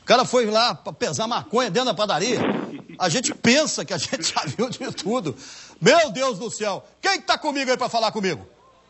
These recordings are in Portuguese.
cara foi lá pra pesar maconha dentro da padaria. A gente pensa que a gente já viu de tudo. Meu Deus do céu. Quem tá comigo aí pra falar comigo?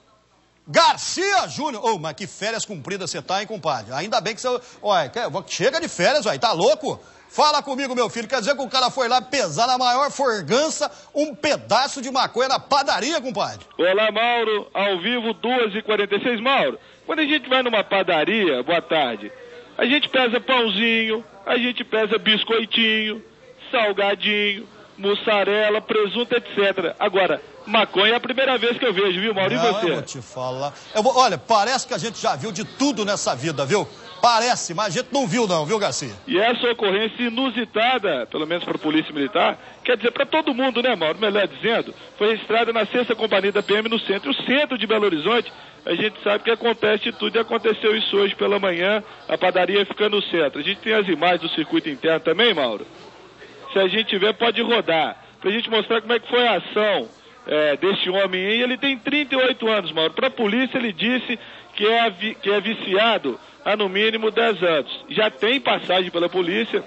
Garcia Júnior. Ô, mas que férias cumpridas você tá, hein, compadre? Ainda bem que você... Olha, chega de férias, ué, tá louco? Fala comigo, meu filho. Quer dizer que o cara foi lá pesar na maior forgança um pedaço de maconha na padaria, compadre? Olá, Mauro. Ao vivo, 2h46. Mauro, quando a gente vai numa padaria, boa tarde, a gente pesa pãozinho, a gente pesa biscoitinho, salgadinho, mussarela, presunto, etc. Agora, maconha é a primeira vez que eu vejo, viu, Mauro? E você? Eu vou te falar. Olha, parece que a gente já viu de tudo nessa vida, viu? Parece, mas a gente não viu não, viu, Garcia? E essa ocorrência inusitada, pelo menos para a Polícia Militar, quer dizer, para todo mundo, né, Mauro? Melhor dizendo, foi registrada na 6ª Companhia da PM no centro. O centro de Belo Horizonte, a gente sabe que acontece tudo e aconteceu isso hoje pela manhã, a padaria fica no centro. A gente tem as imagens do circuito interno também, Mauro? Se a gente tiver, pode rodar, para a gente mostrar como é que foi a ação deste homem aí. Ele tem 38 anos, Mauro. Para a polícia, ele disse que é viciado há no mínimo 10 anos. Já tem passagem pela polícia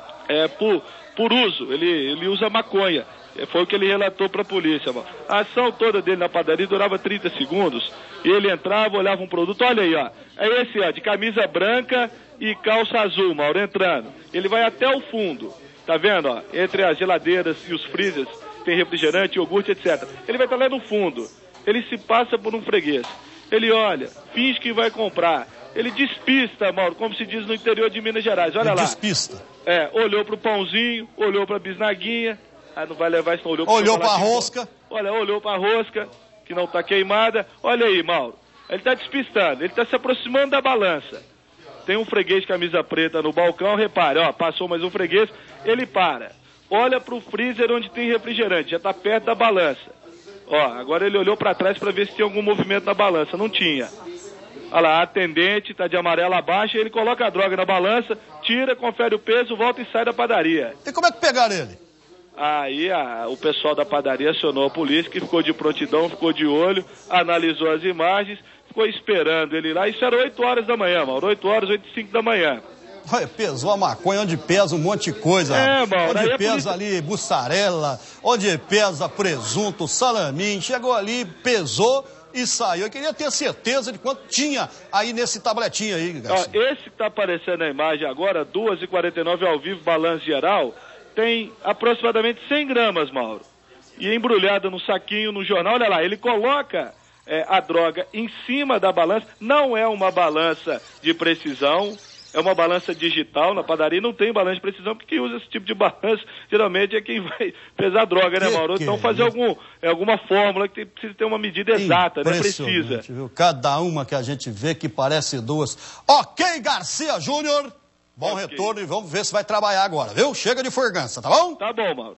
por uso. Ele usa maconha. Foi o que ele relatou para a polícia, Mauro. A ação toda dele na padaria durava 30 segundos. Ele entrava, olhava um produto. Olha aí, ó. É esse, ó, de camisa branca e calça azul, Mauro, entrando. Ele vai até o fundo. Tá vendo, ó? Entre as geladeiras e os freezers tem refrigerante, iogurte, etc. Ele vai estar lá no fundo. Ele se passa por um freguês. Ele olha, finge que vai comprar. Ele despista, Mauro, como se diz no interior de Minas Gerais. Olha lá. Despista. Olhou pro pãozinho, olhou pra bisnaguinha. Ah, não vai levar isso, não. Olhou pra rosca. Olha, olhou pra rosca, que não tá queimada. Olha aí, Mauro. Ele tá despistando, ele tá se aproximando da balança. Tem um freguês de camisa preta no balcão, repare, ó, passou mais um freguês, ele para. Olha pro freezer onde tem refrigerante, já tá perto da balança. Ó, agora ele olhou para trás para ver se tinha algum movimento na balança, não tinha. Olha lá, a atendente tá de amarelo abaixo, ele coloca a droga na balança, tira, confere o peso, volta e sai da padaria. E como é que pegaram ele? Aí o pessoal da padaria acionou a polícia, que ficou de prontidão, ficou de olho, analisou as imagens, ficou esperando ele lá. Isso era 8 horas da manhã, Mauro, 8 horas, 8h05 da manhã. Olha, pesou a maconha, onde pesa um monte de coisa. Mauro. Onde pesa ali mussarela, onde pesa presunto, salaminho. Chegou ali, pesou e saiu. Eu queria ter certeza de quanto tinha aí nesse tabletinho aí, Garcia. Esse que está aparecendo na imagem agora, 2h49 ao vivo, balanço geral, tem aproximadamente 100 gramas, Mauro. E embrulhada no saquinho, no jornal, olha lá, ele coloca a droga em cima da balança. Não é uma balança de precisão. É uma balança digital. Na padaria não tem balança de precisão, porque quem usa esse tipo de balança geralmente é quem vai pesar droga, né, Mauro? Então fazer alguma fórmula que precisa ter uma medida exata, né? Precisa. Viu? Cada uma que a gente vê que parece duas. Ok, Garcia Júnior. Bom retorno e vamos ver se vai trabalhar agora, viu? Chega de forgança, tá bom? Tá bom, Mauro.